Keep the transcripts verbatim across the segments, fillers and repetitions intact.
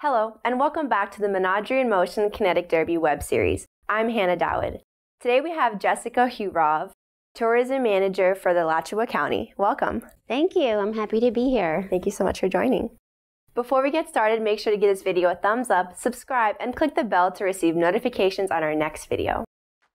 Hello, and welcome back to the Menagerie in Motion Kinetic Derby web series. I'm Hana Dawood. Today we have Jessica Hurov, Tourism Manager for the Alachua County. Welcome. Thank you. I'm happy to be here. Thank you so much for joining. Before we get started, make sure to give this video a thumbs up, subscribe, and click the bell to receive notifications on our next video.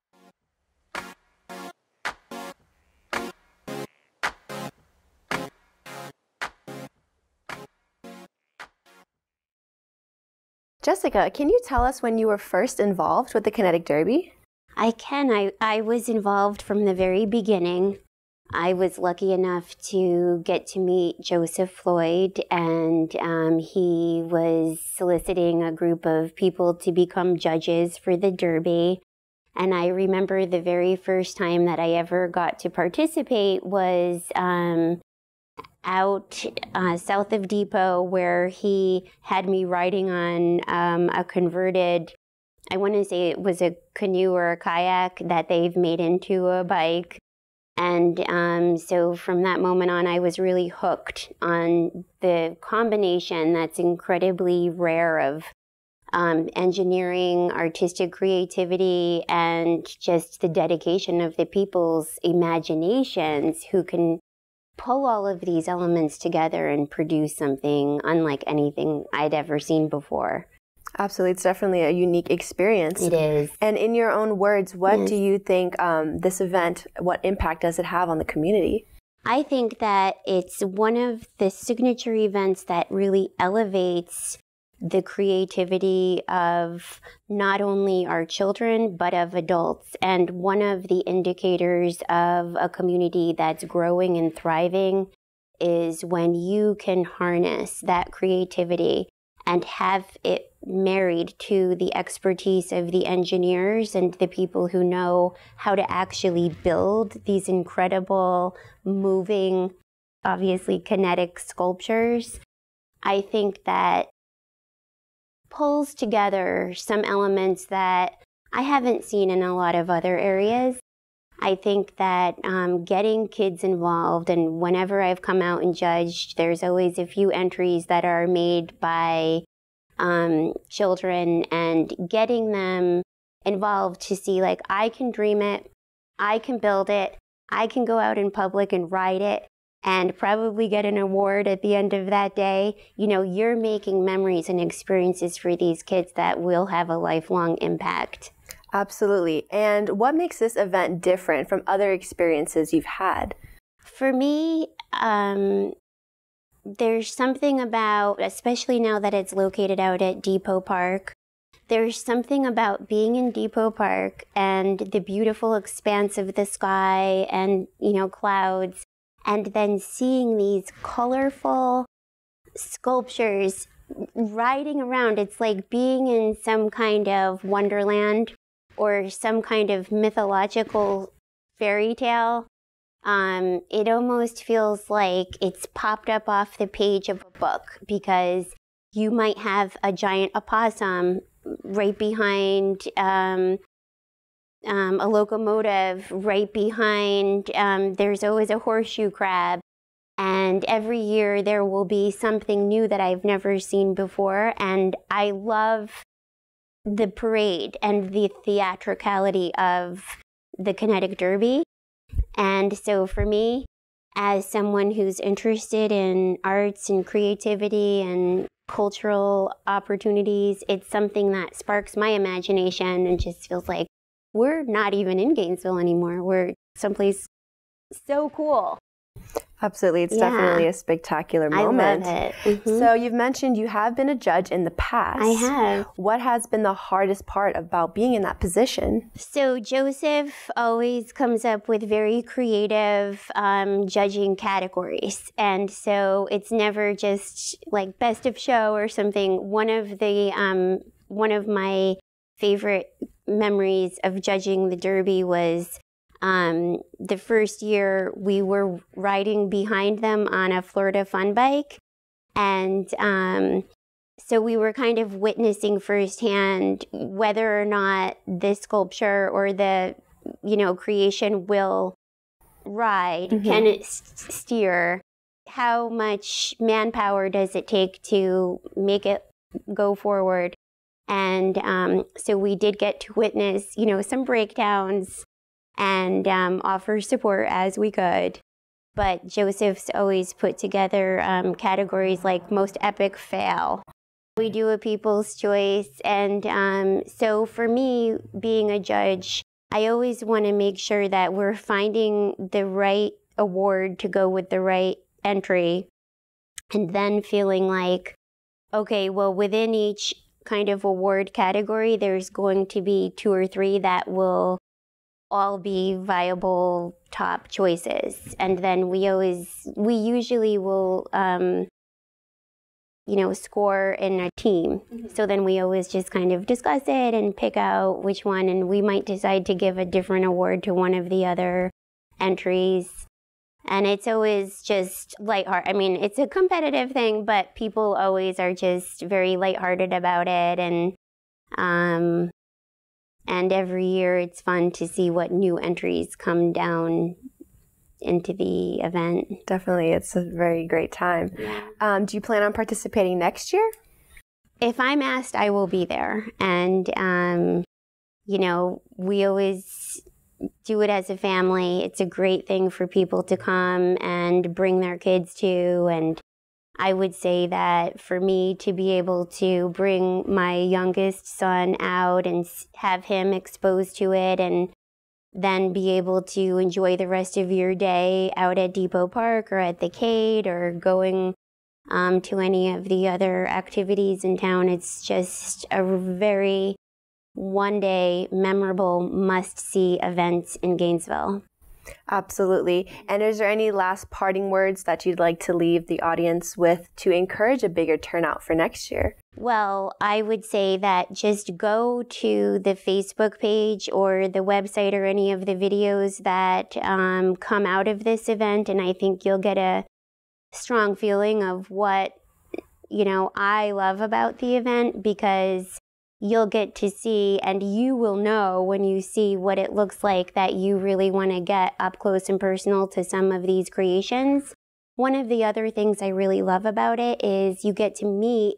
Jessica, can you tell us when you were first involved with the Kinetic Derby? I can. I, I was involved from the very beginning. I was lucky enough to get to meet Joseph Floyd, and um, he was soliciting a group of people to become judges for the Derby. And I remember the very first time that I ever got to participate was um, out uh, south of Depot, where he had me riding on um, a converted, I want to say it was a canoe or a kayak that they've made into a bike. And um, so from that moment on, I was really hooked on the combination that's incredibly rare of um, engineering, artistic creativity, and just the dedication of the people's imaginations who can pull all of these elements together and produce something unlike anything I'd ever seen before. Absolutely. It's definitely a unique experience. It is. And in your own words, what Yes. do you think um, this event, what impact does it have on the community? I think that it's one of the signature events that really elevates the creativity of not only our children, but of adults. And one of the indicators of a community that's growing and thriving is when you can harness that creativity and have it married to the expertise of the engineers and the people who know how to actually build these incredible, moving, obviously kinetic sculptures. I think that pulls together some elements that I haven't seen in a lot of other areas. I think that um, getting kids involved, and whenever I've come out and judged, there's always a few entries that are made by um, children, and getting them involved to see, like, I can dream it, I can build it, I can go out in public and ride it, and probably get an award at the end of that day. You know, you're making memories and experiences for these kids that will have a lifelong impact. Absolutely. And what makes this event different from other experiences you've had? For me, um, there's something about, especially now that it's located out at Depot Park, there's something about being in Depot Park and the beautiful expanse of the sky and, you know, clouds, and then seeing these colorful sculptures riding around. It's like being in some kind of wonderland or some kind of mythological fairy tale. Um, it almost feels like it's popped up off the page of a book, because you might have a giant opossum right behind um, Um, a locomotive right behind. Um, there's always a horseshoe crab. And every year there will be something new that I've never seen before. And I love the parade and the theatricality of the Kinetic Derby. And so for me, as someone who's interested in arts and creativity and cultural opportunities, it's something that sparks my imagination and just feels like we're not even in Gainesville anymore. We're someplace so cool. Absolutely. It's Yeah. definitely a spectacular moment. I love it. Mm-hmm. So you've mentioned you have been a judge in the past. I have. What has been the hardest part about being in that position? So Joseph always comes up with very creative um, judging categories. And so it's never just like best of show or something. One of the um, one of my favorite memories of judging the Derby was um, the first year we were riding behind them on a Florida fun bike. And um, so we were kind of witnessing firsthand whether or not the sculpture or the, you know, creation will ride, Mm-hmm. can it s- steer, how much manpower does it take to make it go forward. And um, so we did get to witness, you know, some breakdowns and um, offer support as we could. But Joseph's always put together um, categories like most epic fail. We do a people's choice. And um, so for me, being a judge, I always want to make sure that we're finding the right award to go with the right entry. And then feeling like, okay, well, within each kind of award category, there's going to be two or three that will all be viable top choices. And then we always, we usually will, um, you know, score in a team. Mm-hmm. So then we always just kind of discuss it and pick out which one. And we might decide to give a different award to one of the other entries. And it's always just lighthearted. I mean, it's a competitive thing, but people always are just very lighthearted about it. And um, and every year it's fun to see what new entries come down into the event. Definitely. It's a very great time. Yeah. Um, do you plan on participating next year? If I'm asked, I will be there. And, um, you know, we always do it as a family. It's a great thing for people to come and bring their kids to. And I would say that for me to be able to bring my youngest son out and have him exposed to it and then be able to enjoy the rest of your day out at Depot Park or at the Cade or going um, to any of the other activities in town, it's just a very one-day memorable must-see event in Gainesville. Absolutely. And is there any last parting words that you'd like to leave the audience with to encourage a bigger turnout for next year? Well, I would say that just go to the Facebook page or the website or any of the videos that um, come out of this event, and I think you'll get a strong feeling of what, you know, I love about the event, because you'll get to see, and you will know when you see what it looks like, that you really want to get up close and personal to some of these creations. One of the other things I really love about it is you get to meet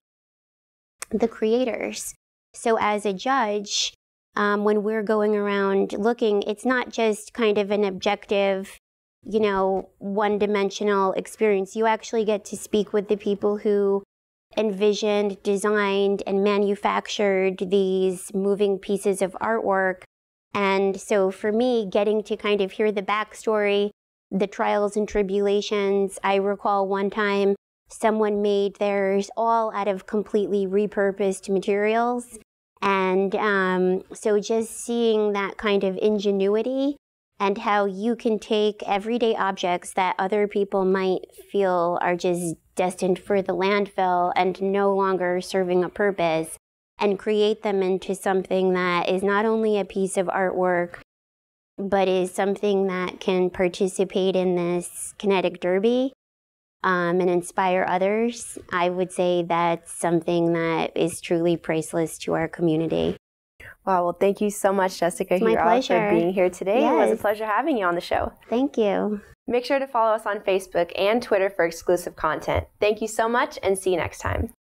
the creators. So as a judge, um, when we're going around looking, it's not just kind of an objective, you know, one-dimensional experience. You actually get to speak with the people who envisioned, designed, and manufactured these moving pieces of artwork. And so for me, getting to kind of hear the backstory, the trials and tribulations. I recall one time someone made theirs all out of completely repurposed materials. And um, so just seeing that kind of ingenuity and how you can take everyday objects that other people might feel are just destined for the landfill and no longer serving a purpose, and create them into something that is not only a piece of artwork, but is something that can participate in this kinetic derby um, and inspire others. I would say that's something that is truly priceless to our community. Wow, well, thank you so much, Jessica Hurov, for being here today. Yes. It was a pleasure having you on the show. Thank you. Make sure to follow us on Facebook and Twitter for exclusive content. Thank you so much, and see you next time.